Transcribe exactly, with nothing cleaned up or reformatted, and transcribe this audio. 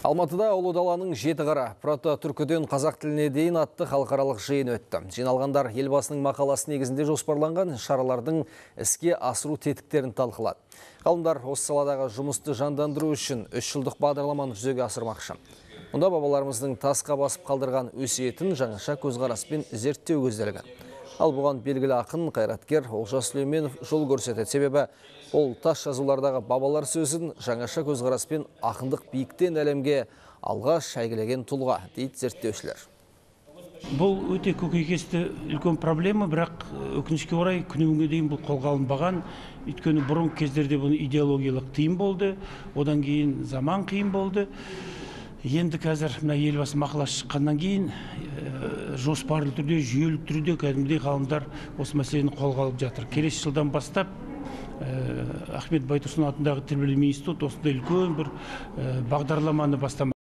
Алматыда Ұлы даланың жеті қара прототүркіден қазақ тіліне дейін атты халықаралық жиын өтті. Жиналғандар елбасының мақаласы негізінде жоспарланған шаралардың іске асыру тетіктерін талқылады. Ғалымдар осы саладағы жұмысты жандандыру үшін үш жылдық бағдарламаны жүзеге асырмақшы. Мұнда бабаларымыздың тасқа басып қалдырған өсиетін жаңаша көзқараспен зерттеу көзделген. Ал бұған белгілі ақын, қайраткер Олжас Сүлейменов жол көрсетеді. Себебі ол тас жазулардағы бабалар сөзін жаңаша көзқараспен ақындық биіктен әлемге алғаш әйгілеген тұлға, дейді зерттеушілер. Бұл өте көкейкесті үлкен проблема, бірақ өкінішке орай күнімізге дейін бұл қолға алынбаған. Өйткені бұрын кездерде бұл идеологиялық тыйым болды, одан кейін заман қиын болды. Енді қазір мына елбасы мақаласы шыққаннан кейін жоспарлы түрде, жүйелі түрде кәдімгідей ғалымдар осы мәселені қолға алып жатыр. Келесі жылдан бастап Ахмет Байтұрсынов атындағы тіл білімі институты осындай үлкен бір бағдарламаны бастамақ.